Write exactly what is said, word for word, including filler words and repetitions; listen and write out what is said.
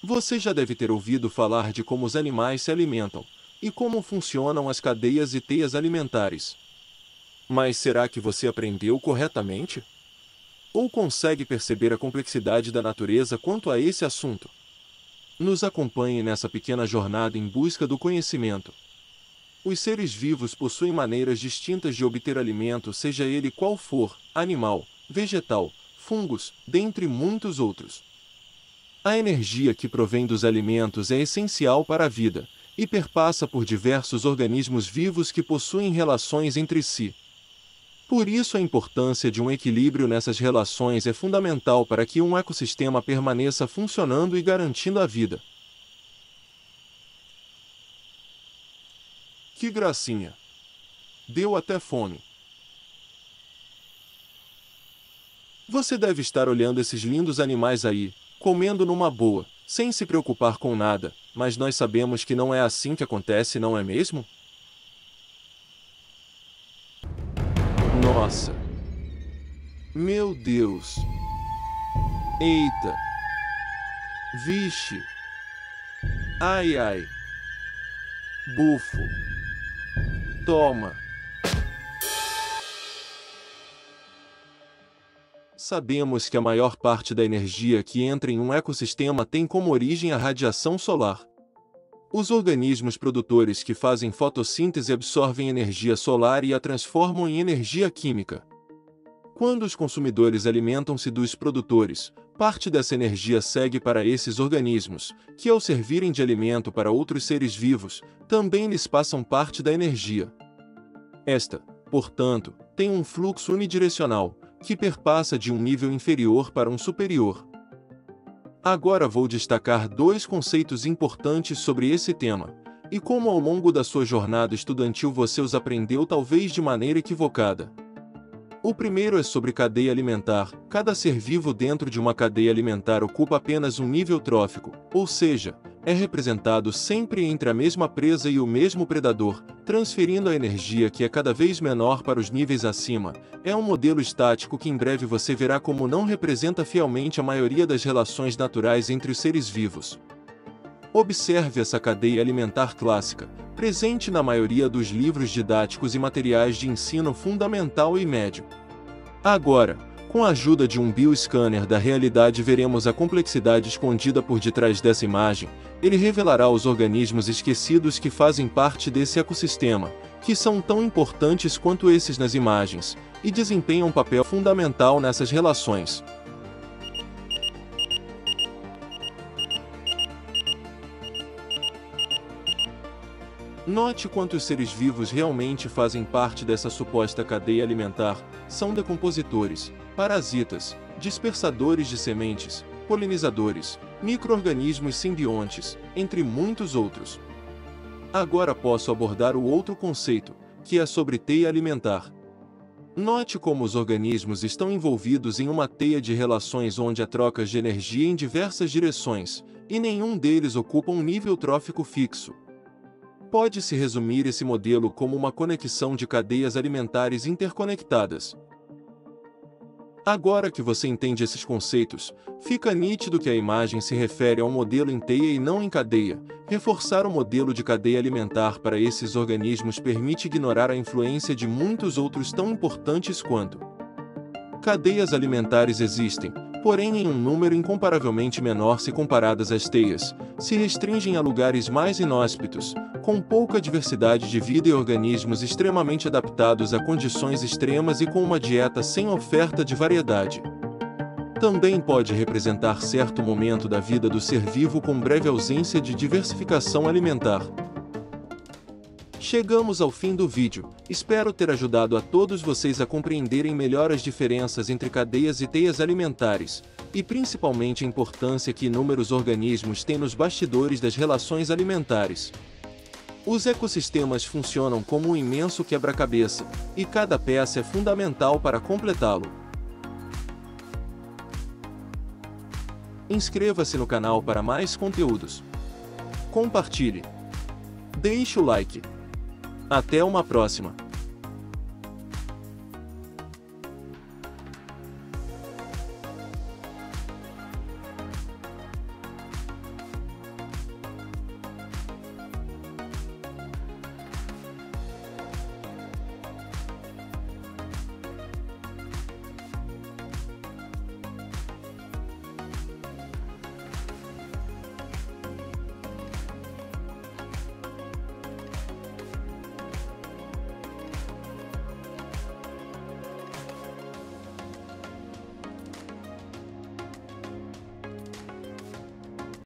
Você já deve ter ouvido falar de como os animais se alimentam, e como funcionam as cadeias e teias alimentares. Mas será que você aprendeu corretamente? Ou consegue perceber a complexidade da natureza quanto a esse assunto? Nos acompanhe nessa pequena jornada em busca do conhecimento. Os seres vivos possuem maneiras distintas de obter alimento, seja ele qual for, animal, vegetal, fungos, dentre muitos outros. A energia que provém dos alimentos é essencial para a vida, e perpassa por diversos organismos vivos que possuem relações entre si. Por isso a importância de um equilíbrio nessas relações é fundamental para que um ecossistema permaneça funcionando e garantindo a vida. Que gracinha! Deu até fome. Você deve estar olhando esses lindos animais aí, comendo numa boa, sem se preocupar com nada, mas nós sabemos que não é assim que acontece, não é mesmo? Nossa! Meu Deus! Eita! Vixe! Ai ai! Bufo! Toma! Sabemos que a maior parte da energia que entra em um ecossistema tem como origem a radiação solar. Os organismos produtores que fazem fotossíntese absorvem energia solar e a transformam em energia química. Quando os consumidores alimentam-se dos produtores, parte dessa energia segue para esses organismos, que ao servirem de alimento para outros seres vivos, também lhes passam parte da energia. Esta, portanto, tem um fluxo unidirecional, que perpassa de um nível inferior para um superior. Agora vou destacar dois conceitos importantes sobre esse tema, e como ao longo da sua jornada estudantil você os aprendeu talvez de maneira equivocada. O primeiro é sobre cadeia alimentar. Cada ser vivo dentro de uma cadeia alimentar ocupa apenas um nível trófico, ou seja, é representado sempre entre a mesma presa e o mesmo predador, transferindo a energia que é cada vez menor para os níveis acima. É um modelo estático que em breve você verá como não representa fielmente a maioria das relações naturais entre os seres vivos. Observe essa cadeia alimentar clássica, presente na maioria dos livros didáticos e materiais de ensino fundamental e médio. Agora, com a ajuda de um bioscanner da realidade, veremos a complexidade escondida por detrás dessa imagem. Ele revelará os organismos esquecidos que fazem parte desse ecossistema, que são tão importantes quanto esses nas imagens, e desempenham um papel fundamental nessas relações. Note quantos seres vivos realmente fazem parte dessa suposta cadeia alimentar. São decompositores, parasitas, dispersadores de sementes, polinizadores, micro-organismos simbiontes, entre muitos outros. Agora posso abordar o outro conceito, que é sobre teia alimentar. Note como os organismos estão envolvidos em uma teia de relações onde há trocas de energia em diversas direções, e nenhum deles ocupa um nível trófico fixo. Pode-se resumir esse modelo como uma conexão de cadeias alimentares interconectadas. Agora que você entende esses conceitos, fica nítido que a imagem se refere a um modelo em teia e não em cadeia. Reforçar o modelo de cadeia alimentar para esses organismos permite ignorar a influência de muitos outros tão importantes quanto. Cadeias alimentares existem, porém em um número incomparavelmente menor se comparadas às teias, se restringem a lugares mais inóspitos, com pouca diversidade de vida e organismos extremamente adaptados a condições extremas e com uma dieta sem oferta de variedade. Também pode representar certo momento da vida do ser vivo com breve ausência de diversificação alimentar. Chegamos ao fim do vídeo. Espero ter ajudado a todos vocês a compreenderem melhor as diferenças entre cadeias e teias alimentares, e principalmente a importância que inúmeros organismos têm nos bastidores das relações alimentares. Os ecossistemas funcionam como um imenso quebra-cabeça, e cada peça é fundamental para completá-lo. Inscreva-se no canal para mais conteúdos. Compartilhe. Deixe o like. Até uma próxima!